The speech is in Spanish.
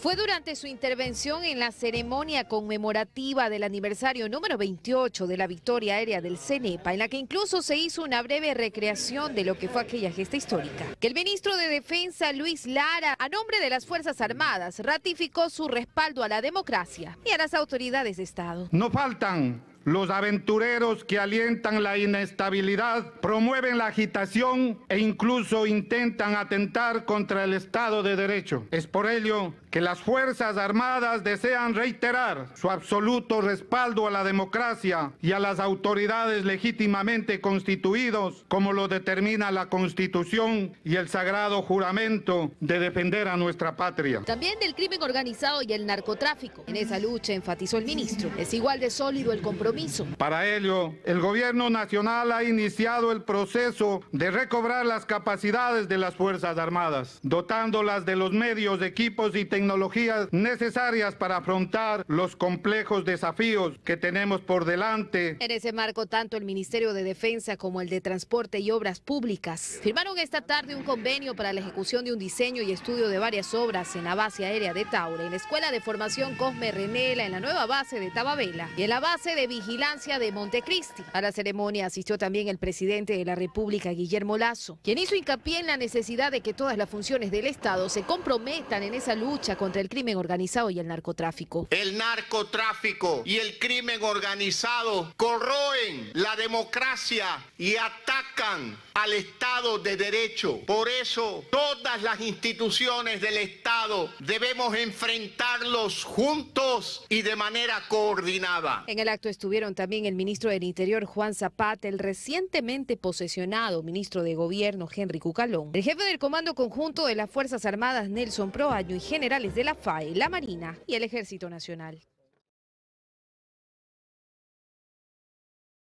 Fue durante su intervención en la ceremonia conmemorativa del aniversario número 28 de la victoria aérea del CENEPA, en la que incluso se hizo una breve recreación de lo que fue aquella gesta histórica, que el ministro de Defensa, Luis Lara, a nombre de las Fuerzas Armadas, ratificó su respaldo a la democracia y a las autoridades de Estado. No faltan los aventureros que alientan la inestabilidad, promueven la agitación e incluso intentan atentar contra el Estado de Derecho. Es por ello que las Fuerzas Armadas desean reiterar su absoluto respaldo a la democracia y a las autoridades legítimamente constituidos, como lo determina la Constitución y el sagrado juramento de defender a nuestra patria. También del crimen organizado y el narcotráfico. En esa lucha, enfatizó el ministro, es igual de sólido el compromiso. Para ello, el Gobierno Nacional ha iniciado el proceso de recobrar las capacidades de las Fuerzas Armadas, dotándolas de los medios, equipos y tecnologías necesarias para afrontar los complejos desafíos que tenemos por delante. En ese marco, tanto el Ministerio de Defensa como el de Transporte y Obras Públicas firmaron esta tarde un convenio para la ejecución de un diseño y estudio de varias obras en la base aérea de Taure, en la Escuela de Formación Cosme Renela, en la nueva base de Tababela y en la base de Vigilancia de Montecristi. A la ceremonia asistió también el presidente de la República, Guillermo Lasso, quien hizo hincapié en la necesidad de que todas las funciones del Estado se comprometan en esa lucha contra el crimen organizado y el narcotráfico. El narcotráfico y el crimen organizado corroen la democracia y atacan al Estado de Derecho. Por eso, todas las instituciones del Estado debemos enfrentarlos juntos y de manera coordinada. En el acto estuvieron también el ministro del Interior, Juan Zapata, el recientemente posesionado ministro de Gobierno, Henry Cucalón, el jefe del Comando Conjunto de las Fuerzas Armadas, Nelson Proaño, y generales de la FAE, la Marina y el Ejército Nacional.